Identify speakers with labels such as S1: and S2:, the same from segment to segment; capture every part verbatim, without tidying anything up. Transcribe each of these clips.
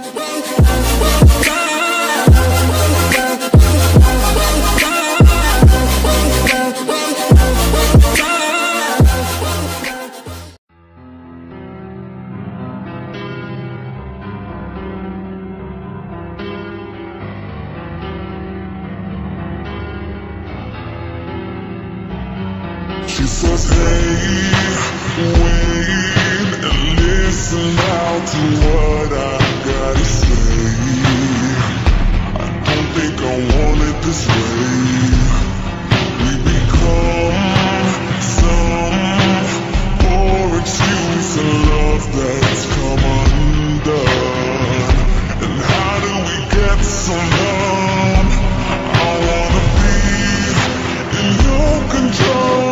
S1: She says, hey, wait and listen out to what I gotta say. I don't think I want it this way. We become some poor excuse of love that's come undone. And how do we get so numb? I wanna be in your control.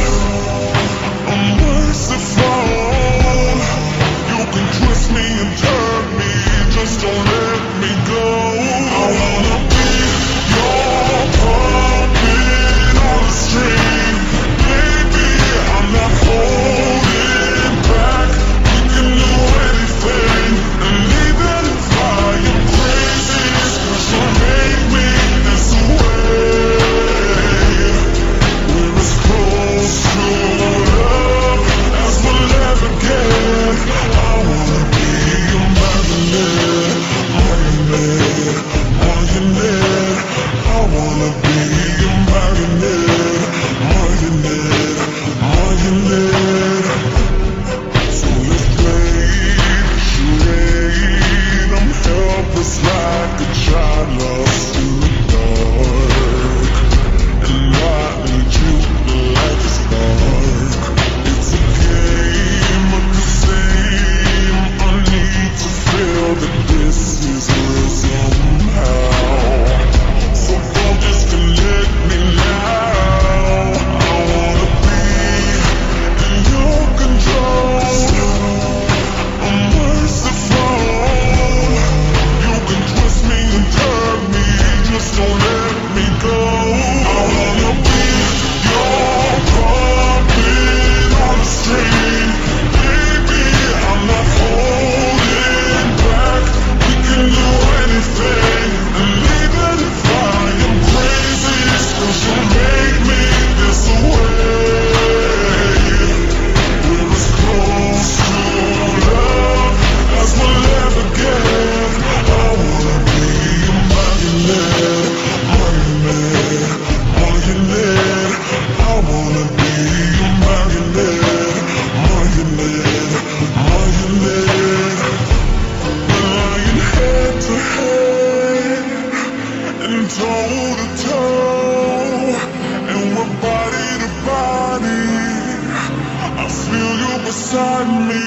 S1: Beside me,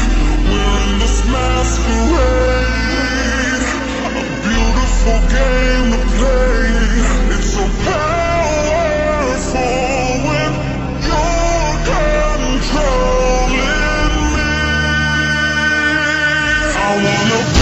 S1: we're in this masquerade, a beautiful game to play. It's so powerful when you're controlling me. I wanna